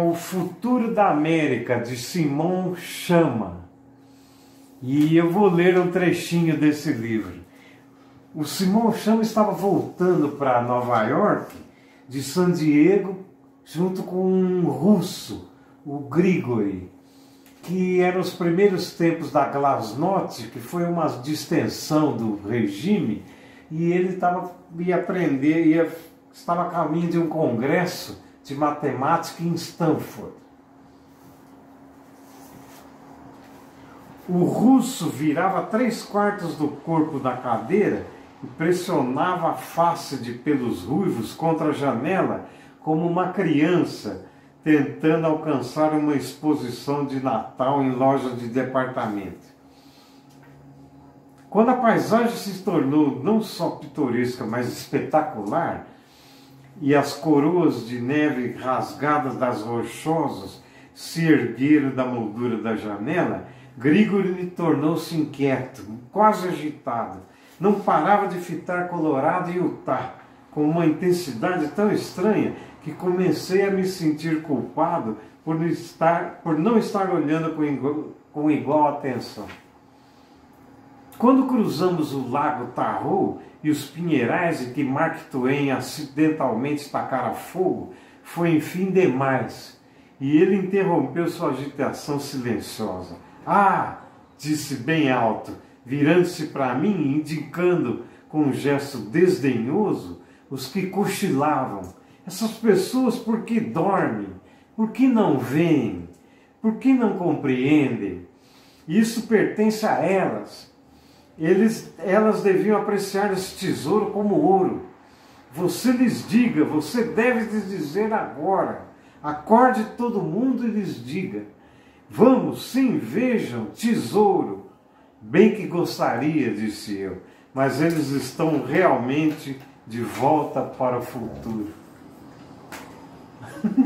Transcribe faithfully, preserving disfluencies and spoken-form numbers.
O Futuro da América, de Simão Chama. E eu vou ler um trechinho desse livro. O Simão Chama estava voltando para Nova York, de San Diego, junto com um russo, o Grigori, que eram os primeiros tempos da Glasnost, que foi uma distensão do regime, e ele estava, ia aprender, ia, estava a caminho de um congresso de matemática em Stanford. O russo virava três quartos do corpo da cadeira e pressionava a face de pelos ruivos contra a janela como uma criança tentando alcançar uma exposição de Natal em loja de departamento. Quando a paisagem se tornou não só pitoresca, mas espetacular, e as coroas de neve rasgadas das rochosas se ergueram da moldura da janela, Grigori tornou-se inquieto, quase agitado. Não parava de fitar Colorado e Utah, com uma intensidade tão estranha que comecei a me sentir culpado por não estar, por não estar olhando com igual, com igual atenção. Quando cruzamos o lago Tahoe e os pinheirais em que Mark Twain acidentalmente tacara fogo, foi enfim demais, e ele interrompeu sua agitação silenciosa. Ah! Disse bem alto, virando-se para mim, indicando com um gesto desdenhoso os que cochilavam. Essas pessoas por que dormem? Por que não veem? Por que não compreendem? Isso pertence a elas. Eles, elas deviam apreciar esse tesouro como ouro. Você lhes diga, você deve lhes dizer agora. Acorde todo mundo e lhes diga. Vamos, sim, vejam, tesouro. Bem que gostaria, disse eu, mas eles estão realmente de volta para o futuro.